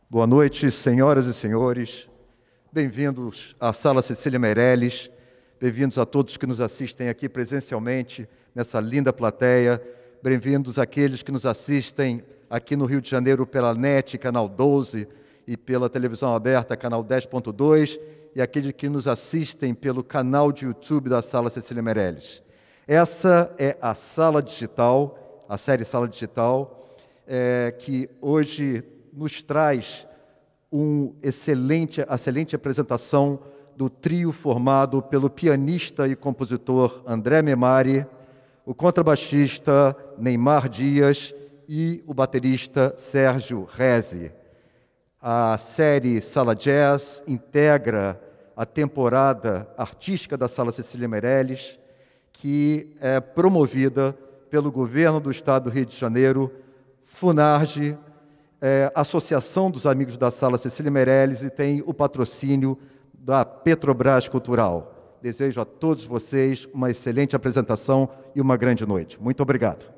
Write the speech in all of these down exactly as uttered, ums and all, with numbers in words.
Boa noite, senhoras e senhores. Bem-vindos à Sala Cecília Meirelles. Bem-vindos a todos que nos assistem aqui presencialmente, nessa linda plateia. Bem-vindos àqueles que nos assistem aqui no Rio de Janeiro pela N E T, Canal doze, e pela televisão aberta, Canal dez ponto dois, e aqueles que nos assistem pelo canal de YouTube da Sala Cecília Meirelles. Essa é a Sala Digital, a série Sala Digital, é, que hoje nos traz uma excelente, excelente apresentação do trio formado pelo pianista e compositor André Memari, o contrabaixista Neymar Dias e o baterista Sérgio Rezi. A série Sala Jazz integra a temporada artística da Sala Cecília Meirelles, que é promovida pelo governo do Estado do Rio de Janeiro, Funarge, é, Associação dos Amigos da Sala Cecília Meirelles, e tem o patrocínio da Petrobras Cultural. Desejo a todos vocês uma excelente apresentação e uma grande noite. Muito obrigado.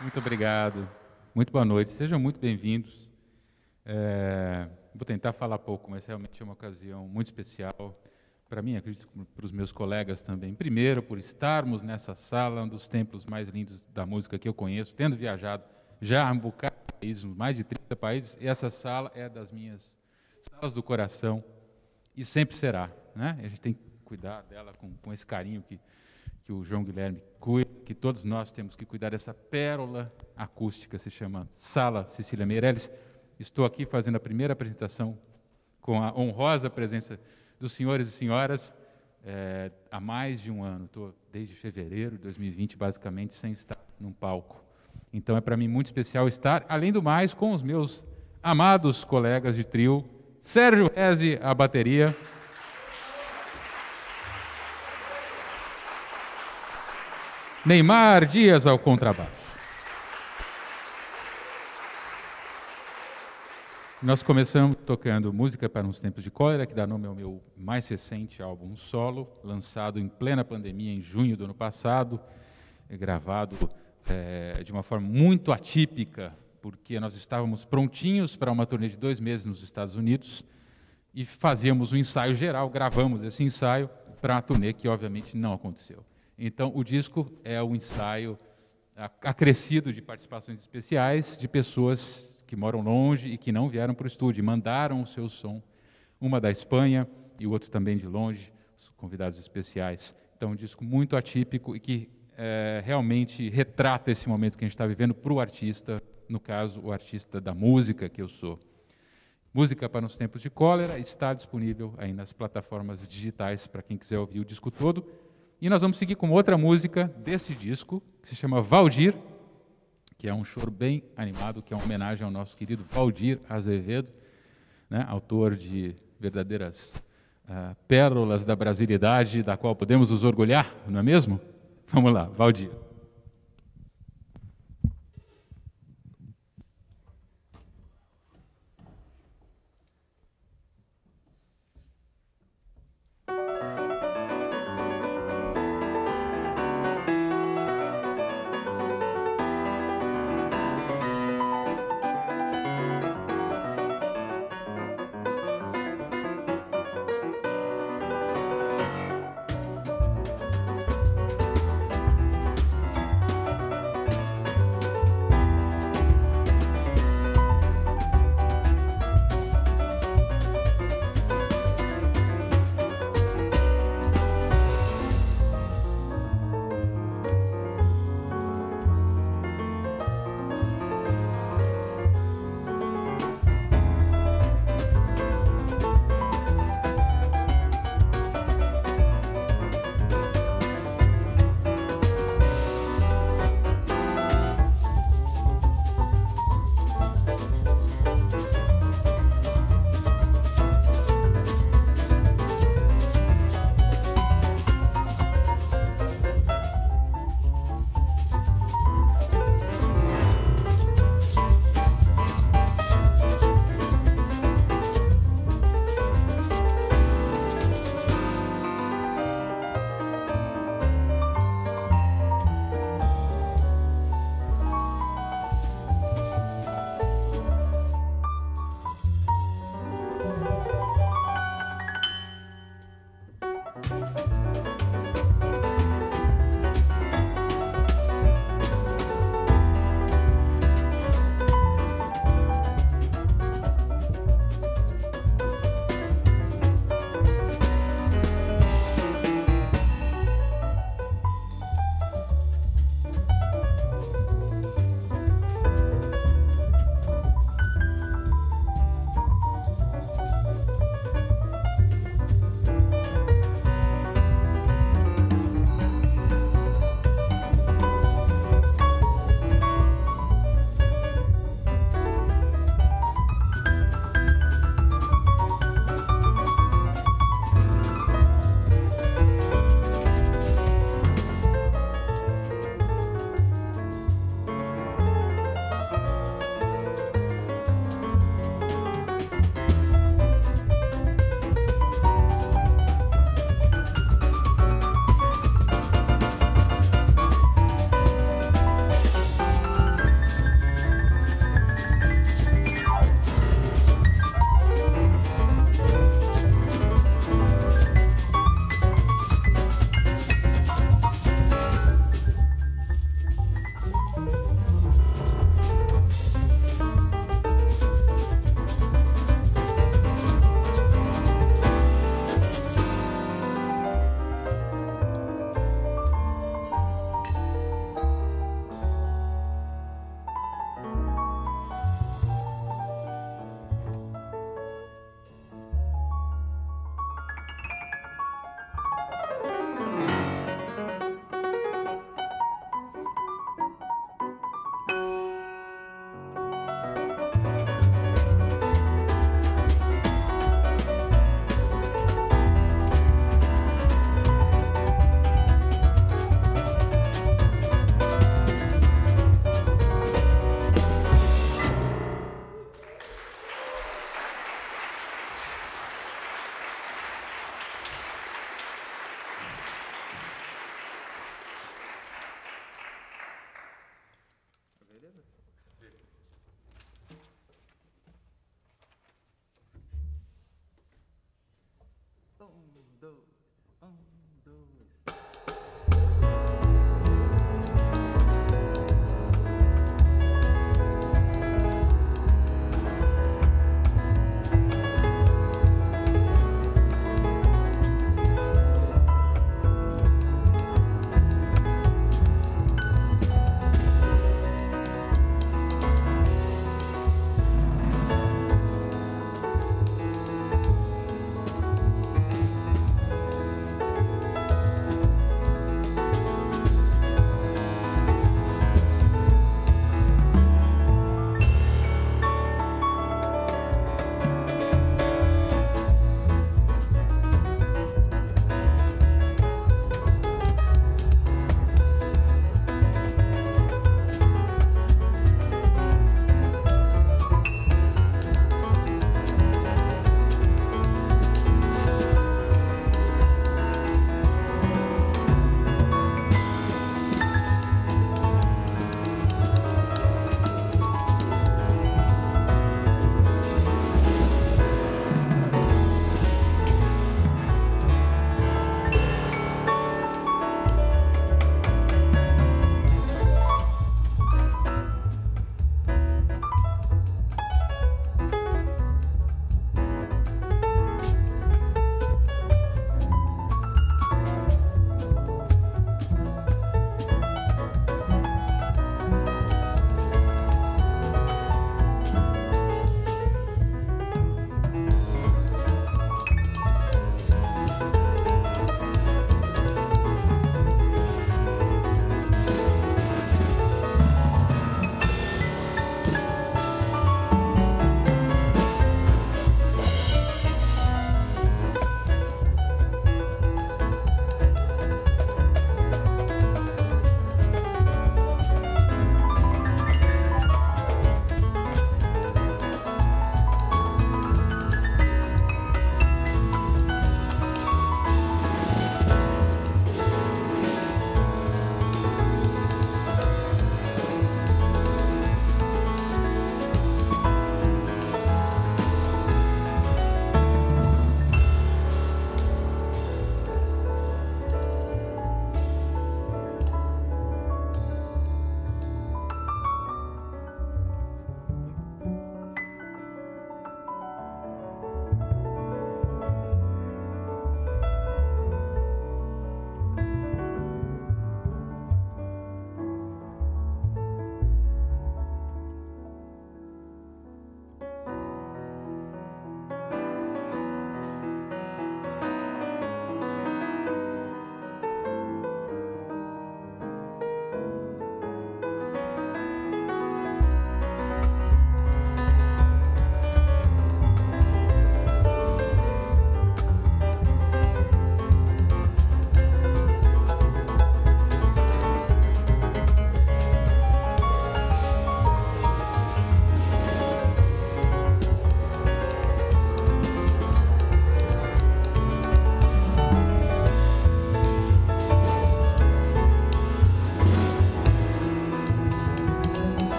Muito obrigado. Muito boa noite. Sejam muito bem-vindos. É, vou tentar falar pouco, mas realmente é uma ocasião muito especial para mim, acredito para os meus colegas também. Primeiro, por estarmos nessa sala, um dos templos mais lindos da música que eu conheço, tendo viajado já a um bocado de países, mais de trinta países, e essa sala é das minhas salas do coração e sempre será, né? A gente tem que cuidar dela com, com esse carinho que, que o João Guilherme cuida, que todos nós temos que cuidar dessa pérola acústica, se chama Sala Cecília Meirelles. Estou aqui fazendo a primeira apresentação com a honrosa presença dos senhores e senhoras é, há mais de um ano. Estou desde fevereiro de dois mil e vinte, basicamente, sem estar num palco. Então, é para mim muito especial estar, além do mais, com os meus amados colegas de trio, Sérgio Reze, a bateria, Neymar Dias ao contrabaixo. Nós começamos tocando Música para uns Tempos de Cólera, que dá nome ao meu mais recente álbum solo, lançado em plena pandemia, em junho do ano passado, gravado é, de uma forma muito atípica, porque nós estávamos prontinhos para uma turnê de dois meses nos Estados Unidos e fazíamos um ensaio geral, gravamos esse ensaio para a turnê, que obviamente não aconteceu. Então, o disco é o ensaio acrescido de participações especiais de pessoas que moram longe e que não vieram para o estúdio, mandaram o seu som, uma da Espanha e o outro também de longe, os convidados especiais. Então, um disco muito atípico e que é, realmente retrata esse momento que a gente está vivendo para o artista, no caso, o artista da música que eu sou. Música para os Tempos de Cólera está disponível aí nas plataformas digitais para quem quiser ouvir o disco todo. E nós vamos seguir com outra música desse disco, que se chama Valdir, que é um choro bem animado, que é uma homenagem ao nosso querido Valdir Azevedo, né, autor de verdadeiras uh, pérolas da brasilidade, da qual podemos nos orgulhar, não é mesmo? Vamos lá, Valdir.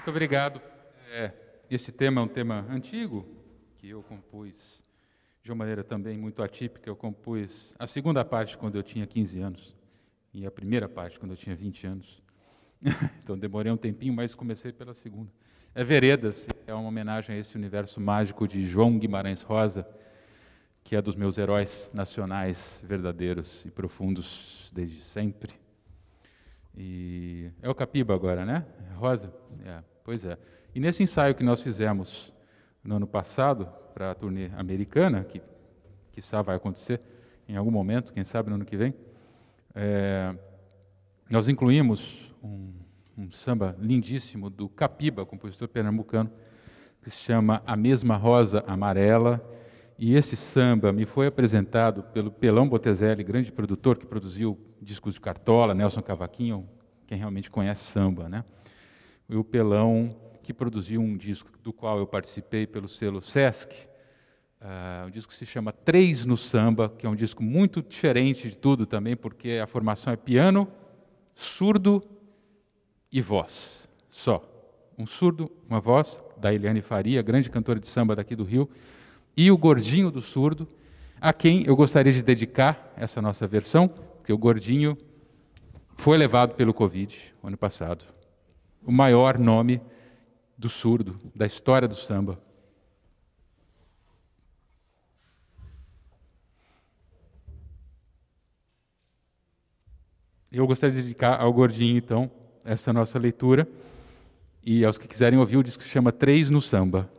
Muito obrigado. É, esse tema é um tema antigo, que eu compus de uma maneira também muito atípica. Eu compus a segunda parte quando eu tinha quinze anos e a primeira parte quando eu tinha vinte anos. Então demorei um tempinho, mas comecei pela segunda. É Veredas, é uma homenagem a esse universo mágico de João Guimarães Rosa, que é dos meus heróis nacionais verdadeiros e profundos desde sempre. E é o Capiba agora, né? Rosa? É, pois é. E nesse ensaio que nós fizemos no ano passado, para a turnê americana, que quiçá vai acontecer em algum momento, quem sabe no ano que vem, é, nós incluímos um, um samba lindíssimo do Capiba, compositor pernambucano, que se chama A Mesma Rosa Amarela. E esse samba me foi apresentado pelo Pelão Botezelli, grande produtor que produziu discos de Cartola, Nelson Cavaquinho, quem realmente conhece samba, né? E o Pelão, que produziu um disco do qual eu participei pelo selo Sesc, uh, um disco que se chama Três no Samba, que é um disco muito diferente de tudo também, porque a formação é piano, surdo e voz, só. Um surdo, uma voz, da Eliane Faria, grande cantora de samba daqui do Rio, e o Gordinho do Surdo, a quem eu gostaria de dedicar essa nossa versão, porque o Gordinho foi levado pelo Covid, ano passado, o maior nome do surdo, da história do samba. Eu gostaria de dedicar ao Gordinho, então, essa nossa leitura, e aos que quiserem ouvir, o disco se chama Três no Samba.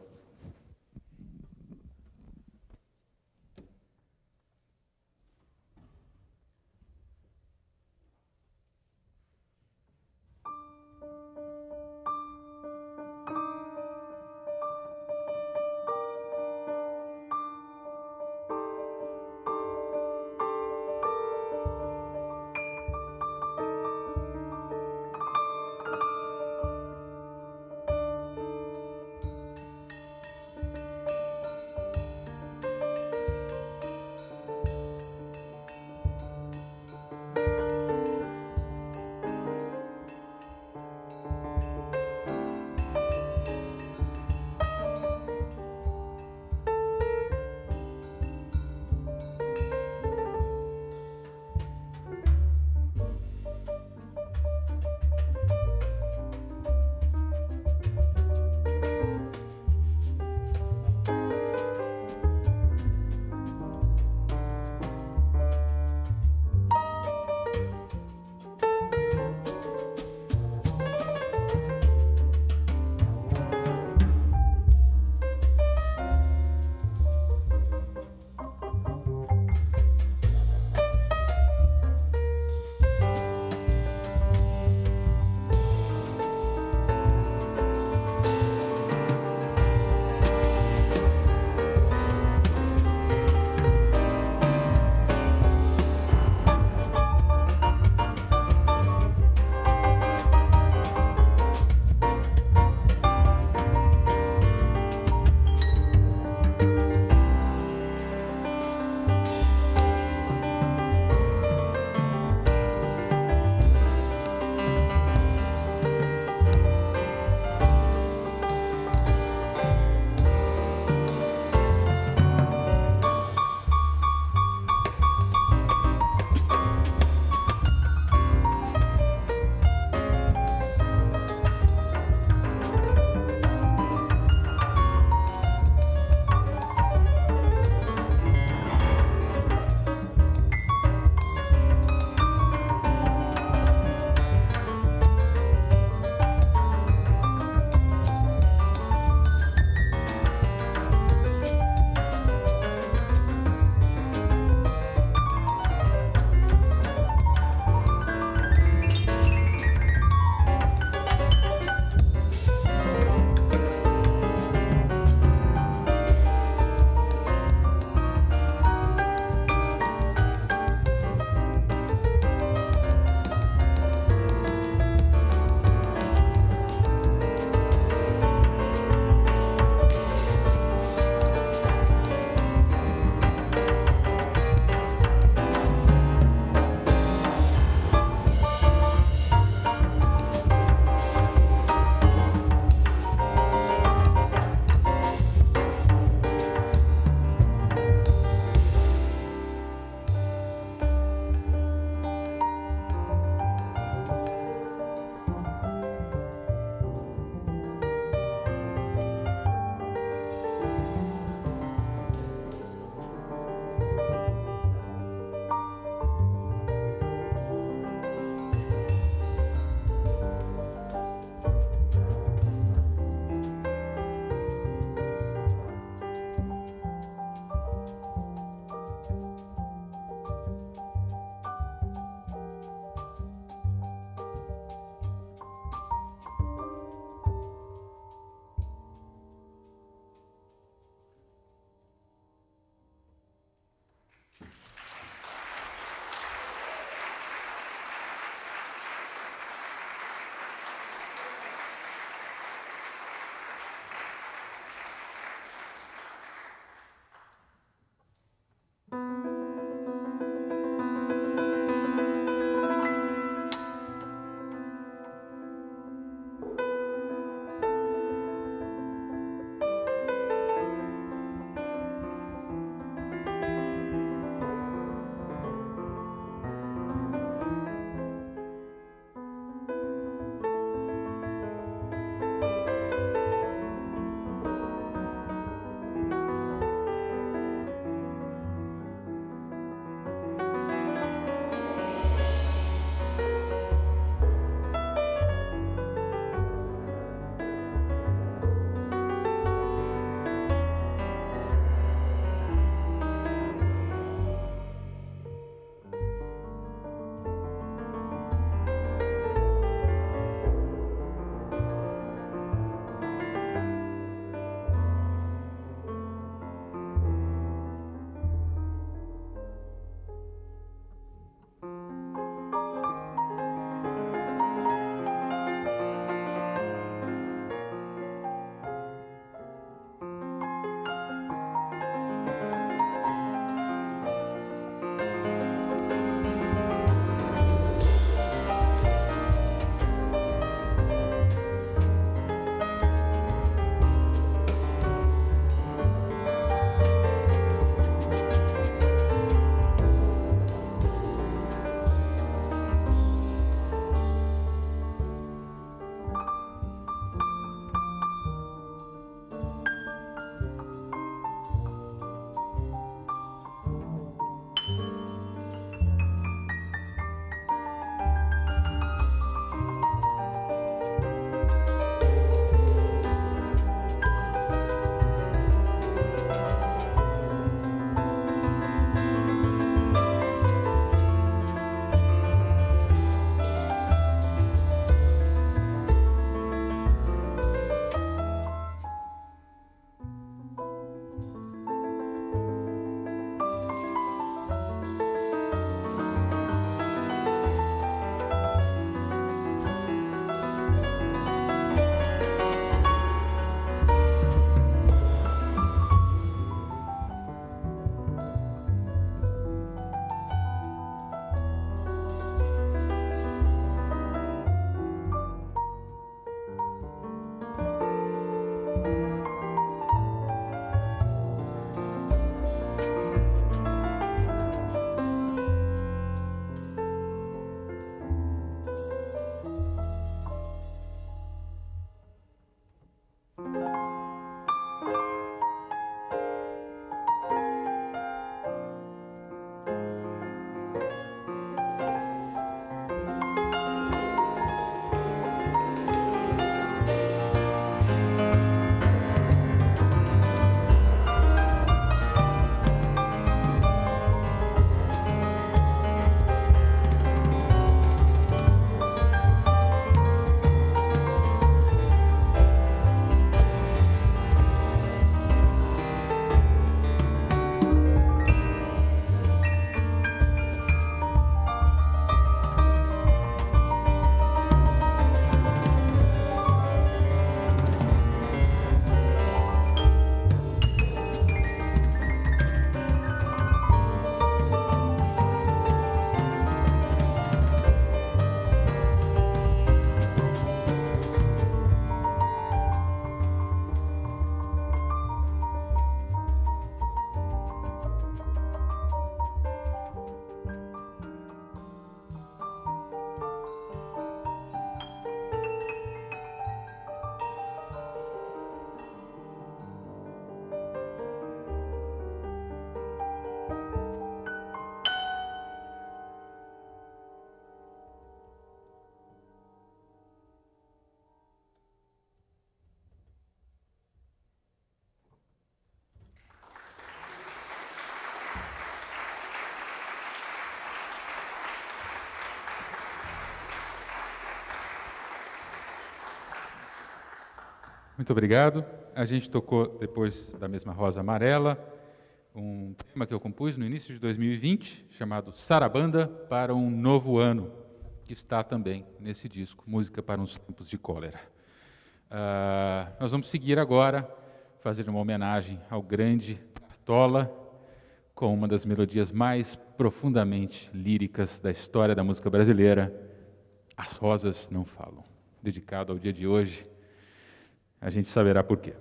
Muito obrigado. A gente tocou, depois da mesma Rosa Amarela, um tema que eu compus no início de dois mil e vinte, chamado Sarabanda para um Novo Ano, que está também nesse disco, Música para uns Tempos de Cólera. Uh, nós vamos seguir agora, fazer uma homenagem ao grande Cartola, com uma das melodias mais profundamente líricas da história da música brasileira, As Rosas Não Falam, dedicado ao dia de hoje. A gente saberá por quê.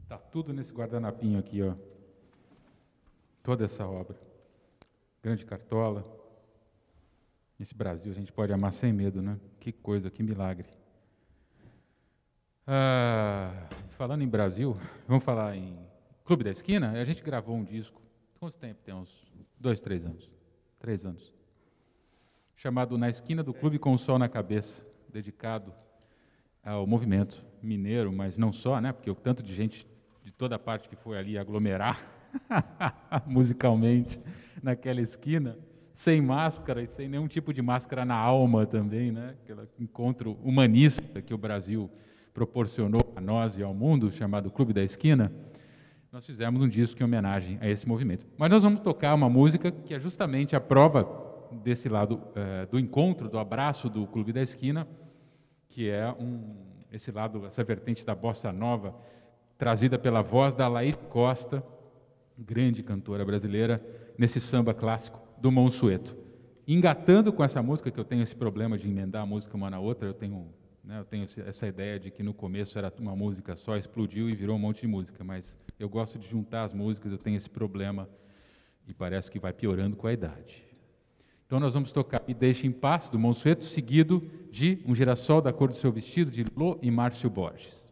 Está tudo nesse guardanapinho aqui, ó. Toda essa obra. Grande Cartola. Esse Brasil a gente pode amar sem medo, né? Que coisa, que milagre. Ah, falando em Brasil, vamos falar em Clube da Esquina. A gente gravou um disco, quanto tempo? Tem uns dois, três anos. Três anos. Chamado Na Esquina do Clube com o Sol na Cabeça, dedicado ao movimento mineiro, mas não só, né? Porque o tanto de gente de toda parte que foi ali aglomerar musicalmente naquela esquina, sem máscara e sem nenhum tipo de máscara na alma também, né? Aquele encontro humanista que o Brasil proporcionou a nós e ao mundo, chamado Clube da Esquina. Nós fizemos um disco em homenagem a esse movimento. Mas nós vamos tocar uma música que é justamente a prova desse lado uh, do encontro, do abraço do Clube da Esquina, que é um, esse lado, essa vertente da bossa nova, trazida pela voz da Laíde Costa, grande cantora brasileira, nesse samba clássico do Monsueto. Engatando com essa música, que eu tenho esse problema de emendar a música uma na outra, eu tenho, né, eu tenho essa ideia de que no começo era uma música só, explodiu e virou um monte de música, mas eu gosto de juntar as músicas, eu tenho esse problema e parece que vai piorando com a idade. Então nós vamos tocar Me Deixe em Paz, do Monsueto, seguido de Um Girassol da Cor do Seu Vestido, de Lô e Márcio Borges.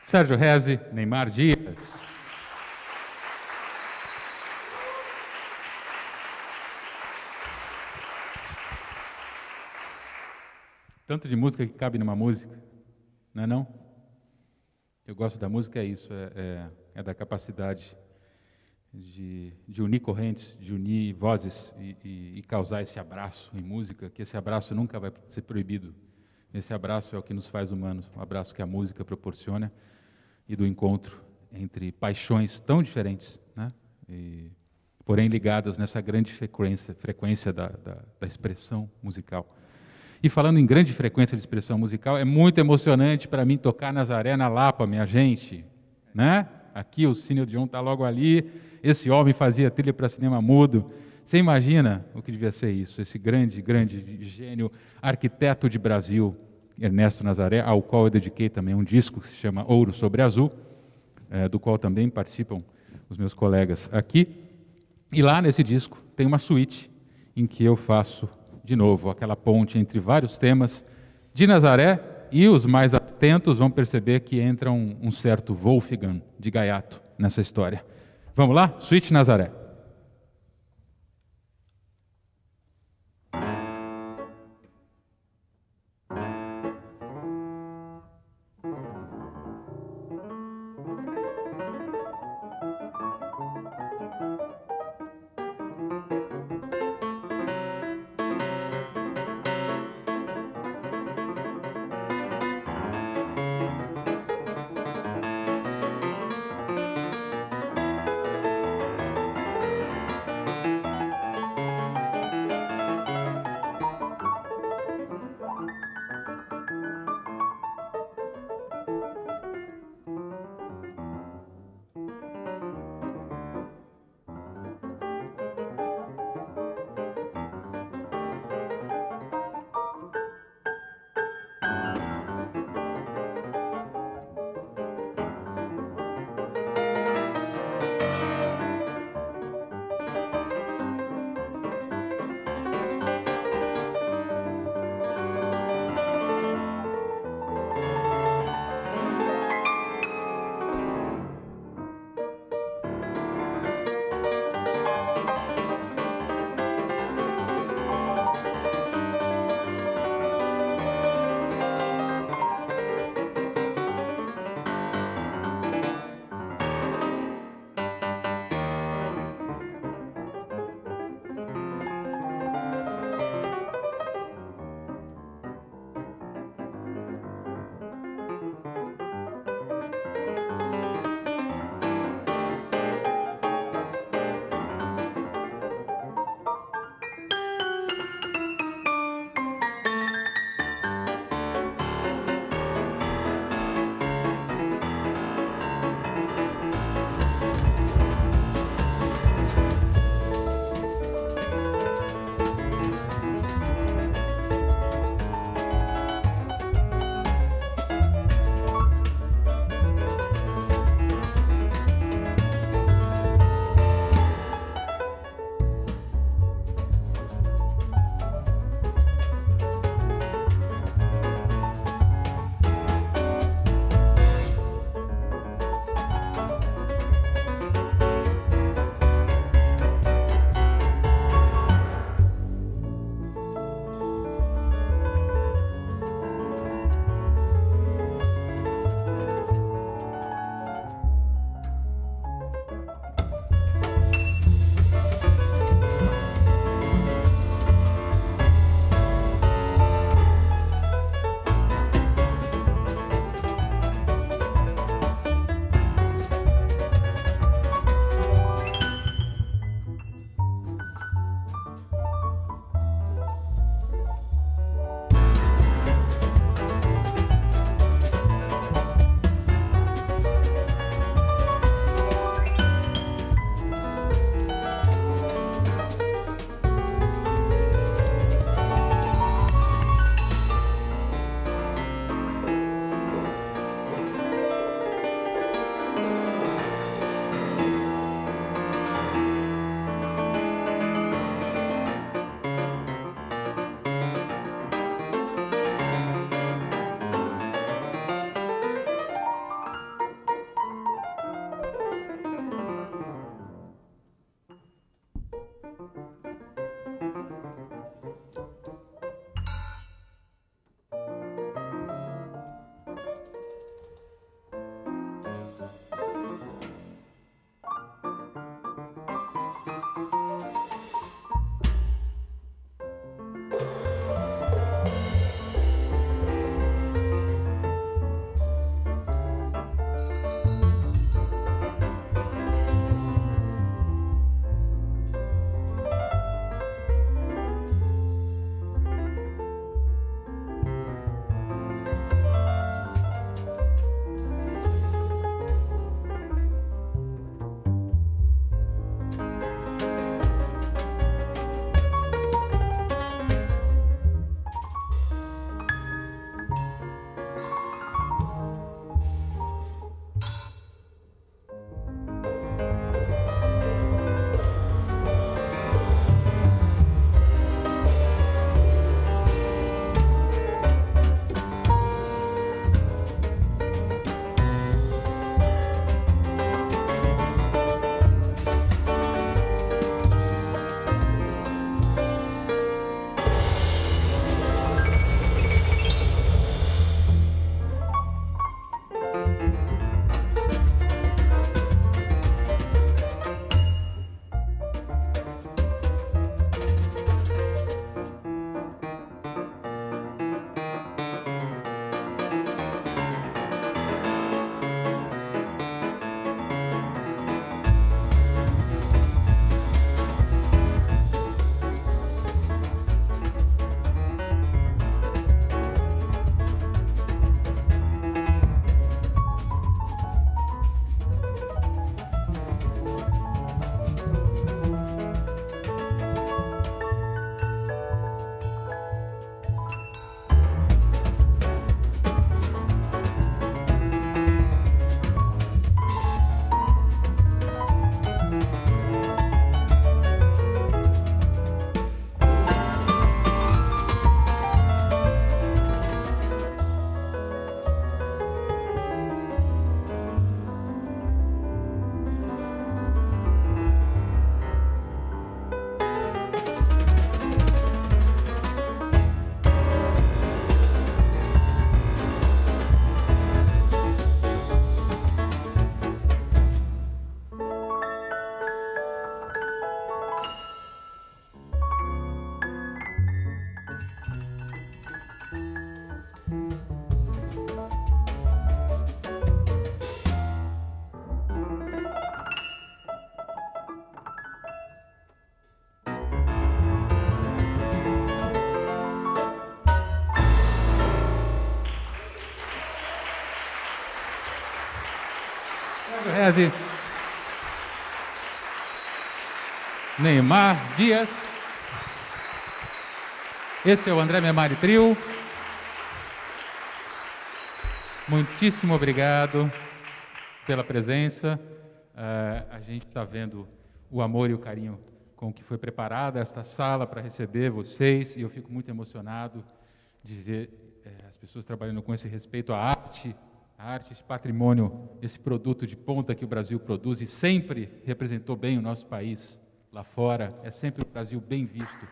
Sérgio Rezzi, Neymar Dias. Tanto de música que cabe numa música, não é não? Eu gosto da música, é isso, é, é, é da capacidade de, de unir correntes, de unir vozes e, e, e causar esse abraço em música, que esse abraço nunca vai ser proibido. Esse abraço é o que nos faz humanos, um abraço que a música proporciona e do encontro entre paixões tão diferentes, né? E, porém ligadas nessa grande frequência, frequência da, da, da expressão musical. E falando em grande frequência de expressão musical, é muito emocionante para mim tocar Nazaré na Lapa, minha gente, né? Aqui o Cine Odeon está logo ali, esse homem fazia trilha para cinema mudo. Você imagina o que devia ser isso, esse grande, grande gênio, arquiteto de Brasil, Ernesto Nazaré, ao qual eu dediquei também um disco que se chama Ouro sobre Azul, é, do qual também participam os meus colegas aqui. E lá nesse disco tem uma suíte em que eu faço de novo, aquela ponte entre vários temas de Nazaré, e os mais atentos vão perceber que entra um, um certo Wolfgang de Gaiato nessa história. Vamos lá? Suíte Nazaré. Reze, Neymar Dias. Esse é o André Memari Trio. Muitíssimo obrigado pela presença. Uh, a gente está vendo o amor e o carinho com que foi preparada esta sala para receber vocês, e eu fico muito emocionado de ver eh, as pessoas trabalhando com esse respeito à arte, a arte, esse patrimônio, esse produto de ponta que o Brasil produz e sempre representou bem o nosso país lá fora, é sempre o Brasil bem visto.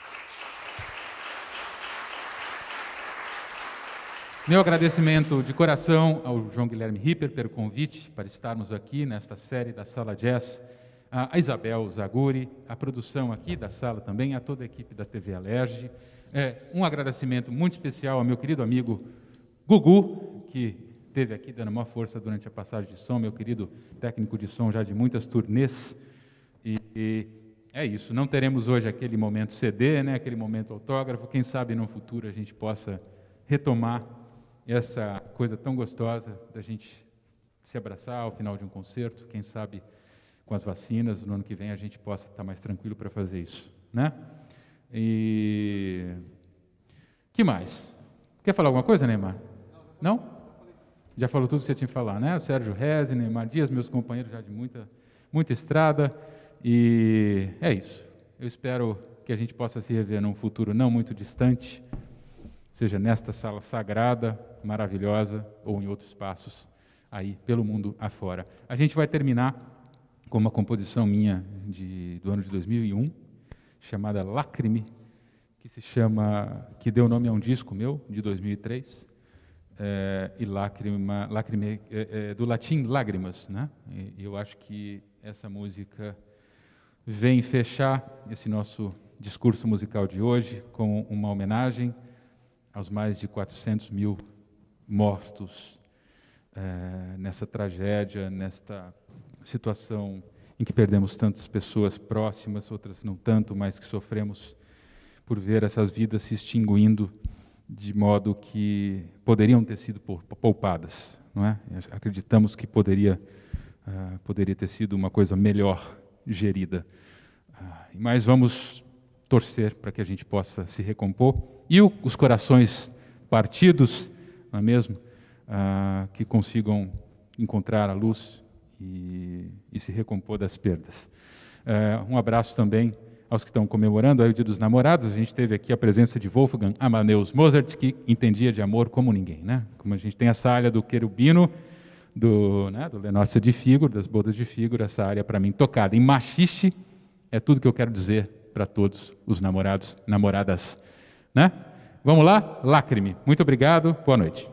Meu agradecimento de coração ao João Guilherme Ripper pelo convite para estarmos aqui nesta série da Sala Jazz, a Isabel Zaguri, a produção aqui da sala também, a toda a equipe da T V Alerj. É, um agradecimento muito especial ao meu querido amigo Gugu, que esteve aqui dando uma força durante a passagem de som, meu querido técnico de som já de muitas turnês. E, e é isso, não teremos hoje aquele momento C D, né, aquele momento autógrafo, quem sabe no futuro a gente possa retomar essa coisa tão gostosa da gente se abraçar ao final de um concerto, quem sabe com as vacinas, no ano que vem a gente possa estar mais tranquilo para fazer isso, né? E que mais? Quer falar alguma coisa, Neymar? Não? Já falou tudo que você tinha que falar, né? O Sérgio Reze, Neymar Dias, meus companheiros já de muita, muita estrada, e é isso. Eu espero que a gente possa se rever num futuro não muito distante, seja nesta sala sagrada, maravilhosa, ou em outros espaços aí pelo mundo afora. A gente vai terminar com uma composição minha de, do ano de dois mil e um, chamada Lacrime, que se chama, que deu nome a um disco meu, de dois mil e três, é, e Lacrima, Lacrime, é, é, do latim lágrimas, né? E, e eu acho que essa música vem fechar esse nosso discurso musical de hoje com uma homenagem aos mais de quatrocentos mil mortos é, nessa tragédia, nesta situação em que perdemos tantas pessoas próximas, outras não tanto, mas que sofremos por ver essas vidas se extinguindo de modo que poderiam ter sido poupadas, não é? Acreditamos que poderia, uh, poderia ter sido uma coisa melhor gerida. Uh, mas vamos torcer para que a gente possa se recompor. E o, os corações partidos, não é mesmo? Uh, que consigam encontrar a luz E, e se recompor das perdas. Uh, um abraço também aos que estão comemorando aí o Dia dos Namorados. A gente teve aqui a presença de Wolfgang Amadeus Mozart, que entendia de amor como ninguém, né? Como a gente tem essa área do querubino, do, né, do Lenócio de Fígaro, das bodas de Fígaro, essa área para mim tocada em machixe, é tudo que eu quero dizer para todos os namorados, namoradas, né? Vamos lá? Lacrime. Muito obrigado, boa noite.